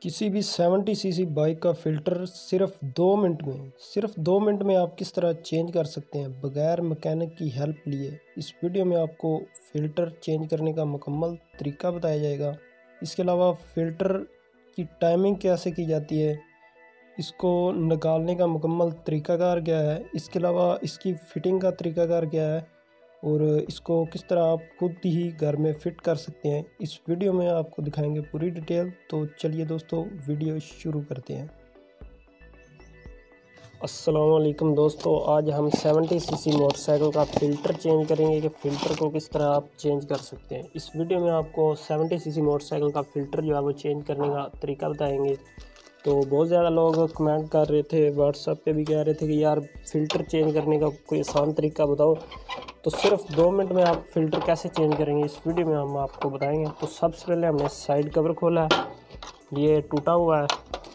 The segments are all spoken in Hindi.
किसी भी 70 सीसी बाइक का फ़िल्टर सिर्फ 2 मिनट में आप किस तरह चेंज कर सकते हैं बगैर मैकेनिक की हेल्प लिए। इस वीडियो में आपको फ़िल्टर चेंज करने का मुकम्मल तरीका बताया जाएगा। इसके अलावा फ़िल्टर की टाइमिंग कैसे की जाती है, इसको निकालने का मुकम्मल तरीकाकार क्या है, इसके अलावा इसकी फ़िटिंग का तरीकाकार क्या है और इसको किस तरह आप खुद ही घर में फ़िट कर सकते हैं, इस वीडियो में आपको दिखाएंगे पूरी डिटेल। तो चलिए दोस्तों वीडियो शुरू करते हैं। अस्सलाम वालेकुम दोस्तों, आज हम 70 सीसी मोटरसाइकिल का फ़िल्टर चेंज करेंगे कि फ़िल्टर को किस तरह आप चेंज कर सकते हैं। इस वीडियो में आपको 70 सीसी मोटरसाइकिल का फ़िल्टर जो है वो चेंज करने का तरीका बताएंगे। तो बहुत ज़्यादा लोग कमेंट कर रहे थे, व्हाट्सएप पे भी कह रहे थे कि यार फ़िल्टर चेंज करने का कोई आसान तरीका बताओ। तो सिर्फ 2 मिनट में आप फ़िल्टर कैसे चेंज करेंगे इस वीडियो में हम आपको बताएंगे। तो सबसे पहले हमने साइड कवर खोला है, ये टूटा हुआ है।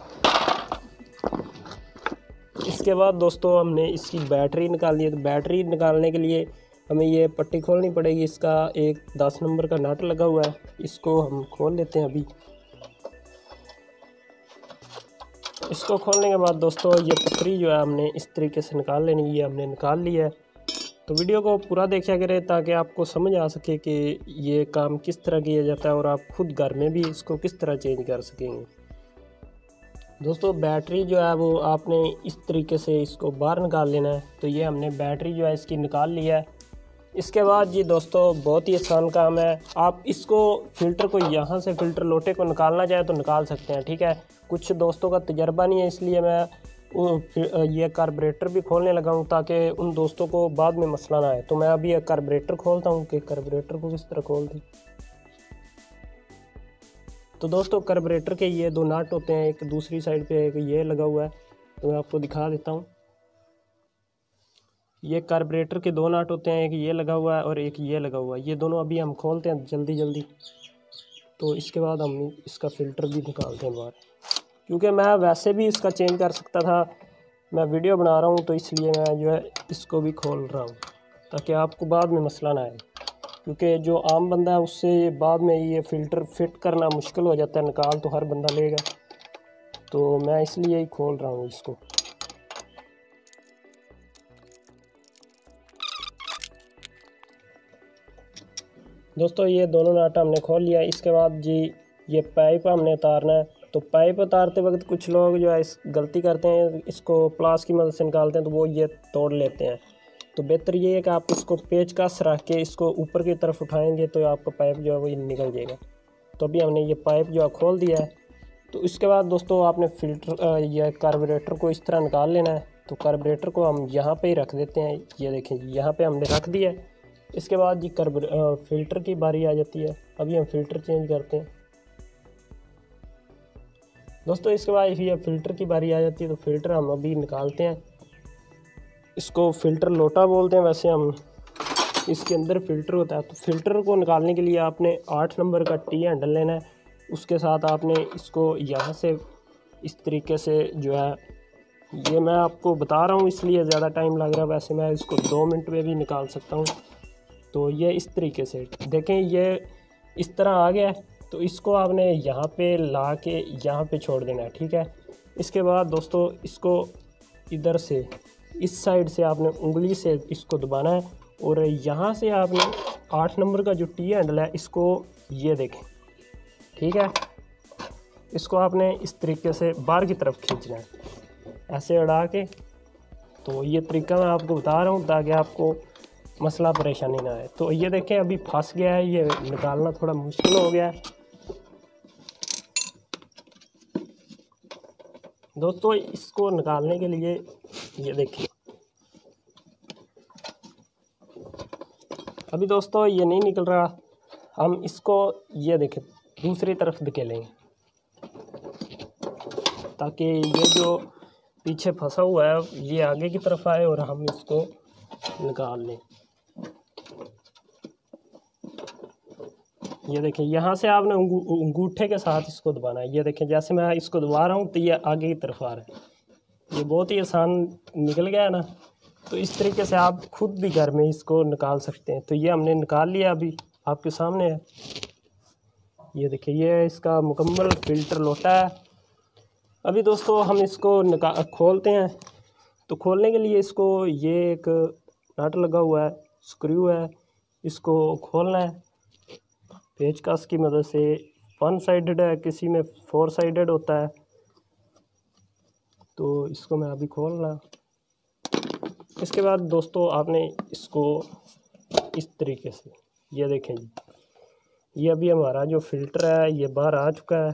इसके बाद दोस्तों हमने इसकी बैटरी निकालनी है। तो बैटरी निकालने के लिए हमें ये पट्टी खोलनी पड़ेगी। इसका एक 10 नंबर का नट लगा हुआ है, इसको हम खोल लेते हैं अभी। इसको खोलने के बाद दोस्तों ये पतरी जो है हमने इस तरीके से निकाल लेनी, ये हमने निकाल ली है। तो वीडियो को पूरा देखा करें ताकि आपको समझ आ सके कि ये काम किस तरह किया जाता है और आप खुद घर में भी इसको किस तरह चेंज कर सकेंगे। दोस्तों बैटरी जो है वो आपने इस तरीके से इसको बाहर निकाल लेना है। तो ये हमने बैटरी जो है इसकी निकाल लिया है। इसके बाद जी दोस्तों बहुत ही आसान काम है, आप इसको फ़िल्टर को यहाँ से फ़िल्टर लोटे को निकालना चाहे तो निकाल सकते हैं, ठीक है। कुछ दोस्तों का तजर्बा नहीं है, इसलिए मैं ये कार्बोरेटर भी खोलने लगा हूँ ताकि उन दोस्तों को बाद में मसला ना आए। तो मैं अभी ये कार्बोरेटर खोलता हूँ कि कार्बोरेटर को किस तरह खोल दें। तो दोस्तों कार्बोरेटर के ये 2 नट होते हैं, एक दूसरी साइड पे एक ये लगा हुआ है। तो मैं आपको दिखा देता हूँ। ये कार्बोरेटर के 2 नट होते हैं, एक ये लगा हुआ है और एक ये लगा हुआ है। ये दोनों अभी हम खोलते हैं जल्दी जल्दी। तो इसके बाद हम इसका फ़िल्टर भी निकालते हैं बाहर, क्योंकि मैं वैसे भी इसका चेंज कर सकता था, मैं वीडियो बना रहा हूँ तो इसलिए मैं जो है इसको भी खोल रहा हूँ ताकि आपको बाद में मसला ना आए। क्योंकि जो आम बंदा है उससे बाद में ये फ़िल्टर फिट करना मुश्किल हो जाता है, निकाल तो हर बंदा लेगा। तो मैं इसलिए ही खोल रहा हूँ इसको। दोस्तों ये दोनों नट हमने खोल लिया। इसके बाद जी ये पाइप हमने उतारना है। तो पाइप उतारते वक्त कुछ लोग जो है इस गलती करते हैं, इसको प्लास की मदद से निकालते हैं तो वो ये तोड़ लेते हैं। तो बेहतर ये है कि आप इसको पेचकस रख के इसको ऊपर की तरफ उठाएंगे तो आपका पाइप जो है वो निकल जाएगा। तो अभी हमने ये पाइप जो है खोल दिया है। तो इसके बाद दोस्तों आपने फ़िल्टर या कार्बोरेटर को इस तरह निकाल लेना है। तो कार्बोरेटर को हम यहाँ पे ही रख देते हैं, ये देखें यहाँ पे हमने रख दिया है। इसके बाद जी फ़िल्टर की बारी आ जाती है। अभी हम फ़िल्टर चेंज करते हैं दोस्तों। इसके बाद ये फ़िल्टर की बारी आ जाती है तो फ़िल्टर हम अभी निकालते हैं। इसको फ़िल्टर लोटा बोलते हैं, वैसे हम इसके अंदर फ़िल्टर होता है। तो फ़िल्टर को निकालने के लिए आपने 8 नंबर का टी हैंडल लेना है। उसके साथ आपने इसको यहाँ से इस तरीके से जो है, ये मैं आपको बता रहा हूँ इसलिए ज़्यादा टाइम लग रहा है, वैसे मैं इसको 2 मिनट में भी निकाल सकता हूँ। तो ये इस तरीके से देखें, ये इस तरह आ गया है। तो इसको आपने यहाँ पे ला के यहाँ पे छोड़ देना है, ठीक है। इसके बाद दोस्तों इसको इधर से इस साइड से आपने उंगली से इसको दबाना है और यहाँ से आपने 8 नंबर का जो टी हैंडल है इसको ये देखें, ठीक है। इसको आपने इस तरीके से बाहर की तरफ खींचना है, ऐसे अड़ा के। तो ये तरीका मैं आपको बता रहा हूँ ताकि आपको मसला परेशानी ना आए। तो ये देखें अभी फंस गया है, ये निकालना थोड़ा मुश्किल हो गया है दोस्तों। इसको निकालने के लिए ये देखिए अभी दोस्तों ये नहीं निकल रहा। हम इसको ये देखें दूसरी तरफ धकेलेंगे ताकि ये जो पीछे फंसा हुआ है ये आगे की तरफ आए और हम इसको निकाल लें। ये देखें यहाँ से आपने अंगूठे के साथ इसको दबाना है। ये देखें जैसे मैं इसको दबा रहा हूँ तो ये आगे की तरफ आ रहा है। ये बहुत ही आसान निकल गया है ना। तो इस तरीके से आप खुद भी घर में इसको निकाल सकते हैं। तो ये हमने निकाल लिया, अभी आपके सामने है। ये देखिए ये इसका मुकम्मल फ़िल्टर लोटा है अभी दोस्तों हम इसको खोलते हैं। तो खोलने के लिए इसको ये एक नट लगा हुआ है, स्क्रू है, इसको खोलना है पेचकस की मदद से। 1 साइडेड है, किसी में 4 साइडेड होता है। तो इसको मैं अभी खोलना। इसके बाद दोस्तों आपने इसको इस तरीके से, ये देखें जी, ये अभी हमारा जो फ़िल्टर है ये बाहर आ चुका है।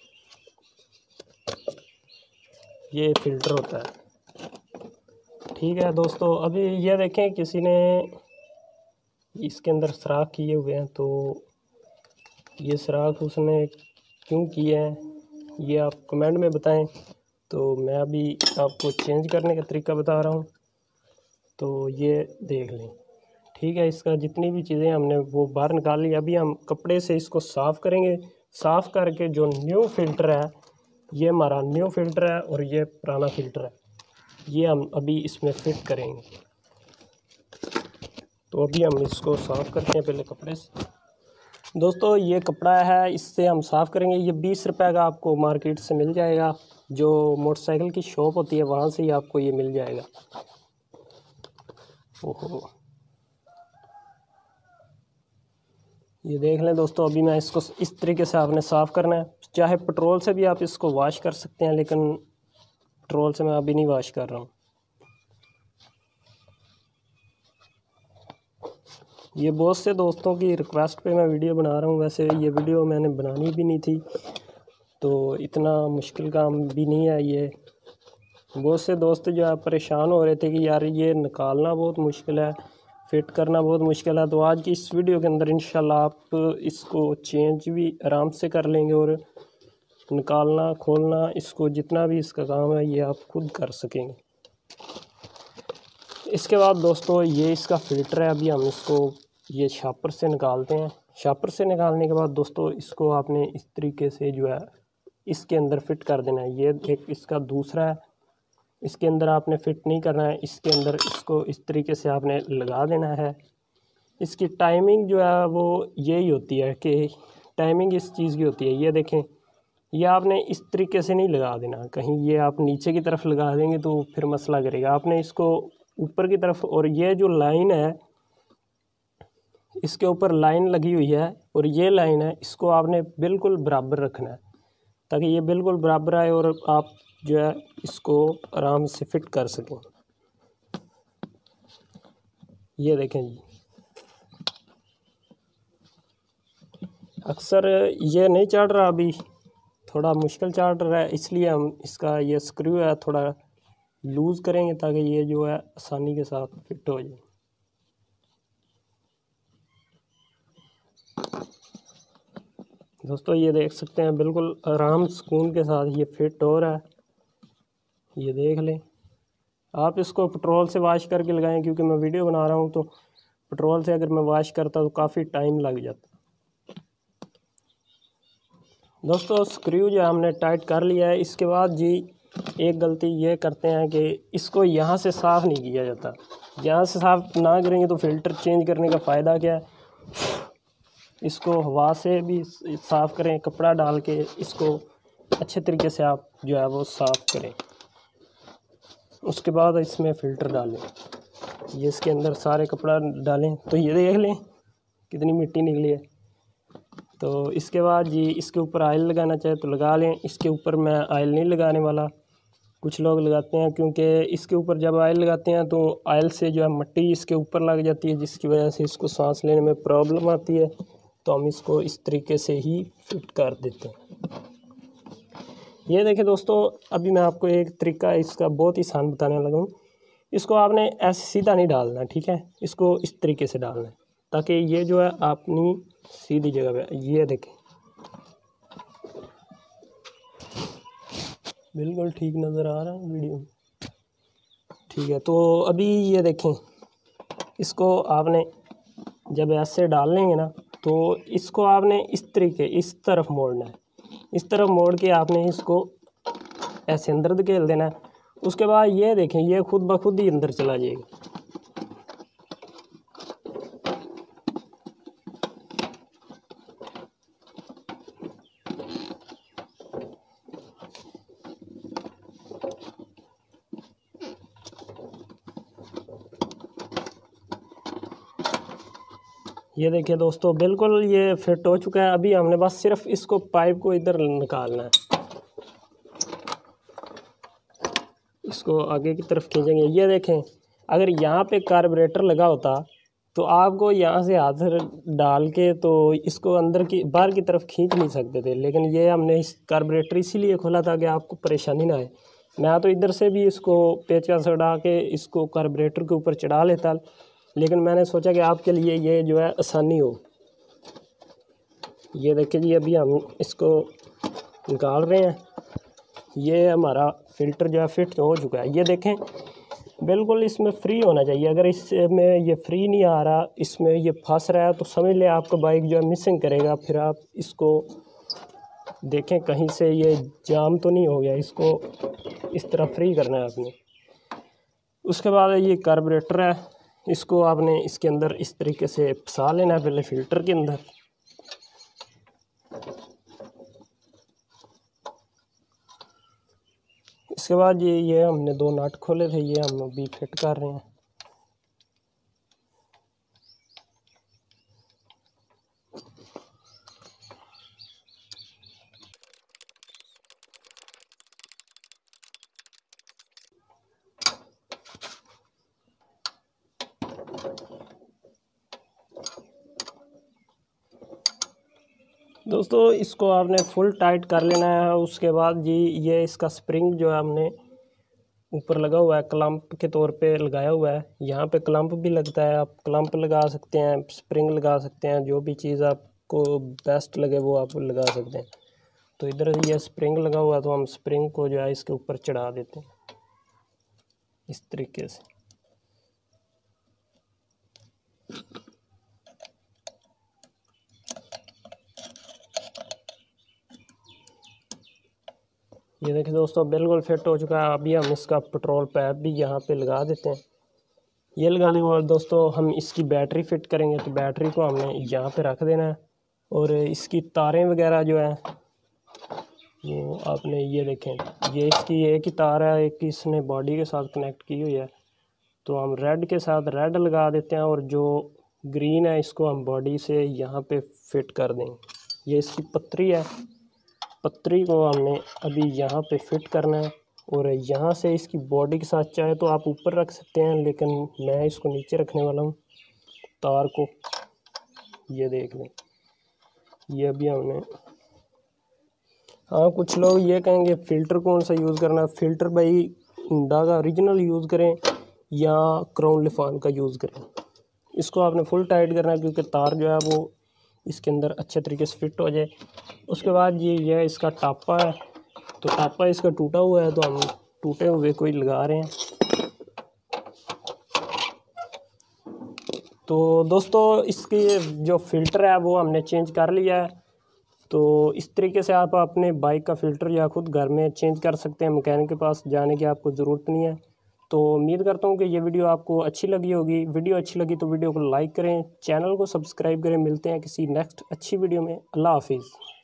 ये फ़िल्टर होता है, ठीक है दोस्तों। अभी ये देखें किसी ने इसके अंदर सुराख किए हुए हैं, तो ये सुराख उसने क्यों किए हैं ये आप कमेंट में बताएं। तो मैं अभी आपको चेंज करने का तरीका बता रहा हूँ। तो ये देख लें, ठीक है। इसका जितनी भी चीज़ें हमने वो बाहर निकाल ली। अभी हम कपड़े से इसको साफ़ करेंगे। साफ़ करके जो न्यू फ़िल्टर है, ये हमारा न्यू फ़िल्टर है और ये पुराना फ़िल्टर है, ये हम अभी इसमें फ़िट करेंगे। तो अभी हम इसको साफ़ करते हैं पहले कपड़े से। दोस्तों ये कपड़ा है, इससे हम साफ़ करेंगे। ये 20 रुपए का आपको मार्केट से मिल जाएगा, जो मोटरसाइकिल की शॉप होती है वहाँ से ही आपको ये मिल जाएगा। ओहो, ये देख लें दोस्तों। अभी मैं इसको इस तरीके से आपने साफ़ करना है। चाहे पेट्रोल से भी आप इसको वॉश कर सकते हैं, लेकिन पेट्रोल से मैं अभी नहीं वॉश कर रहा हूँ। ये बहुत से दोस्तों की रिक्वेस्ट पे मैं वीडियो बना रहा हूँ। वैसे ये वीडियो मैंने बनानी भी नहीं थी, तो इतना मुश्किल काम भी नहीं है ये। बहुत से दोस्त जो है परेशान हो रहे थे कि यार ये निकालना बहुत मुश्किल है, फिट करना बहुत मुश्किल है। तो आज की इस वीडियो के अंदर इंशाल्लाह आप इसको चेंज भी आराम से कर लेंगे और निकालना खोलना इसको जितना भी इसका काम है ये आप खुद कर सकेंगे। इसके बाद दोस्तों ये इसका फ़िल्टर है। अभी हम इसको ये शापर से निकालते हैं। शापर से निकालने के बाद दोस्तों इसको आपने इस तरीके से जो है इसके अंदर फिट कर देना है। ये एक इसका दूसरा है, इसके अंदर आपने फिट नहीं करना है, इसके अंदर इसको इस तरीके से आपने लगा देना है। इसकी टाइमिंग जो है वो यही होती है कि टाइमिंग इस चीज़ की होती है। ये देखें, ये आपने इस तरीके से नहीं लगा देना, कहीं ये आप नीचे की तरफ लगा देंगे तो फिर मसला करेगा। आपने इसको ऊपर की तरफ, और ये जो लाइन है इसके ऊपर लाइन लगी हुई है और ये लाइन है, इसको आपने बिल्कुल बराबर रखना है ताकि ये बिल्कुल बराबर आए और आप जो है इसको आराम से फिट कर सकें। ये देखें जी, अक्सर ये नहीं चढ़ रहा, अभी थोड़ा मुश्किल चढ़ रहा है, इसलिए हम इसका ये स्क्रू है थोड़ा लूज़ करेंगे ताकि ये जो है आसानी के साथ फिट हो जाए। दोस्तों ये देख सकते हैं बिल्कुल आराम सुकून के साथ ये फिट हो रहा है। ये देख लें। आप इसको पेट्रोल से वॉश करके लगाएं, क्योंकि मैं वीडियो बना रहा हूँ तो पेट्रोल से अगर मैं वॉश करता तो काफ़ी टाइम लग जाता। दोस्तों स्क्रू जो हमने टाइट कर लिया है। इसके बाद जी एक गलती ये करते हैं कि इसको यहाँ से साफ़ नहीं किया जाता। यहाँ से साफ़ ना करेंगे तो फ़िल्टर चेंज करने का फ़ायदा क्या है। इसको हवा से भी साफ़ करें, कपड़ा डाल के इसको अच्छे तरीके से आप जो है वो साफ़ करें। उसके बाद इसमें फ़िल्टर डालें, ये इसके अंदर सारे कपड़ा डालें। तो ये देख लें कितनी मिट्टी निकली है। तो इसके बाद जी इसके ऊपर ऑयल लगाना चाहे तो लगा लें। इसके ऊपर मैं ऑयल नहीं लगाने वाला, कुछ लोग लगाते हैं, क्योंकि इसके ऊपर जब ऑयल लगाते हैं तो ऑयल से जो है मिट्टी इसके ऊपर लग जाती है, जिसकी वजह से इसको सांस लेने में प्रॉब्लम आती है। तो हम इसको इस तरीके से ही फिट कर देते हैं। ये देखें दोस्तों, अभी मैं आपको एक तरीका इसका बहुत ही आसान बताने लगा हूँ। इसको आपने ऐसे सीधा नहीं डालना, ठीक है, इसको इस तरीके से डालना है ताकि ये जो है अपनी सीधी जगह पे। ये देखें बिल्कुल ठीक नज़र आ रहा है वीडियो में, ठीक है। तो अभी ये देखें, इसको आपने जब ऐसे डाल लेंगे ना तो इसको आपने इस तरीके इस तरफ मोड़ना है। इस तरफ मोड़ के आपने इसको ऐसे अंदर धकेल देना है। उसके बाद ये देखें ये खुद ब खुद ही अंदर चला जाएगा। ये देखिए दोस्तों, बिल्कुल ये फिट हो चुका है। अभी हमने बस सिर्फ इसको पाइप को इधर निकालना है, इसको आगे की तरफ खींचेंगे। ये देखें, अगर यहाँ पे कार्बोरेटर लगा होता तो आपको यहाँ से हाथ डाल के तो इसको अंदर की बाहर की तरफ खींच नहीं सकते थे, लेकिन ये हमने इस कार्बोरेटर इसीलिए खोला था कि आपको परेशानी ना आए। मैं तो इधर से भी इसको पेचकस उड़ा के इसको कार्बोरेटर के ऊपर चढ़ा लेता, लेकिन मैंने सोचा कि आपके लिए ये जो है आसानी हो। ये देखिए जी, अभी हम इसको निकाल रहे हैं। ये हमारा फ़िल्टर जो है फिट हो चुका है। ये देखें, बिल्कुल इसमें फ्री होना चाहिए। अगर इसमें ये फ्री नहीं आ रहा, इसमें ये फंस रहा है, तो समझ ले आपका बाइक जो है मिसिंग करेगा। फिर आप इसको देखें कहीं से ये जाम तो नहीं हो गया, इसको इस तरह फ्री करना है आपने। उसके बाद ये कार्बोरेटर है, इसको आपने इसके अंदर इस तरीके से फंसा लेना है पहले फ़िल्टर के अंदर। इसके बाद ये हमने 2 नट खोले थे, ये हम अभी फिट कर रहे हैं। दोस्तों इसको आपने फुल टाइट कर लेना है। उसके बाद जी ये इसका स्प्रिंग जो है हमने ऊपर लगा हुआ है, क्लम्प के तौर पे लगाया हुआ है। यहाँ पे क्लम्प भी लगता है, आप क्लम्प लगा सकते हैं, स्प्रिंग लगा सकते हैं, जो भी चीज़ आपको बेस्ट लगे वो आप लगा सकते हैं। तो इधर ये स्प्रिंग लगा हुआ है, तो हम स्प्रिंग को जो है इसके ऊपर चढ़ा देते हैं इस तरीके से। ये देखिए दोस्तों, बिल्कुल फिट हो चुका है। अभी हम इसका पेट्रोल पाइप भी यहाँ पे लगा देते हैं। ये लगाने के बाद दोस्तों हम इसकी बैटरी फ़िट करेंगे, तो बैटरी को हमने यहाँ पे रख देना है। और इसकी तारें वगैरह जो है वो आपने ये देखें, ये इसकी एक ही तार है, एक इसने बॉडी के साथ कनेक्ट की हुई है। तो हम रेड के साथ रेड लगा देते हैं, और जो ग्रीन है इसको हम बॉडी से यहाँ पे फिट कर देंगे। ये इसकी पत्ती है, पत्ती को हमने अभी यहाँ पे फिट करना है। और यहाँ से इसकी बॉडी के साथ चाहे तो आप ऊपर रख सकते हैं, लेकिन मैं इसको नीचे रखने वाला हूँ तार को। ये देख लें, ये अभी हमने, हाँ कुछ लोग ये कहेंगे फ़िल्टर कौन सा यूज़ करना है। फ़िल्टर भाई हुंडा का ओरिजिनल यूज़ करें या क्राउन लिफान का यूज़ करें। इसको आपने फुल टाइट करना है, क्योंकि तार जो है वो इसके अंदर अच्छे तरीके से फिट हो जाए। उसके बाद ये इसका टापा है, तो टापा इसका टूटा हुआ है, तो हम टूटे हुए कोई लगा रहे हैं। तो दोस्तों इसकी जो फ़िल्टर है वो हमने चेंज कर लिया है। तो इस तरीके से आप अपने बाइक का फ़िल्टर या खुद घर में चेंज कर सकते हैं, मैकेनिक के पास जाने की आपको ज़रूरत नहीं है। तो उम्मीद करता हूँ कि ये वीडियो आपको अच्छी लगी होगी। वीडियो अच्छी लगी तो वीडियो को लाइक करें, चैनल को सब्सक्राइब करें। मिलते हैं किसी नेक्स्ट अच्छी वीडियो में। अल्लाह हाफिज़।